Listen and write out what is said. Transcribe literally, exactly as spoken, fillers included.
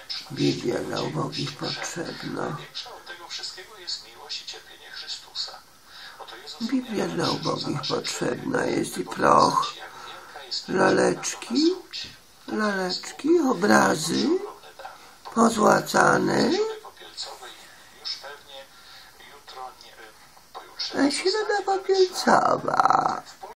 Biblia dla ubogich potrzebna. Biblia dla ubogich potrzebna jest i proch, laleczki, laleczki, obrazy pozłacane, a środa popielcowa.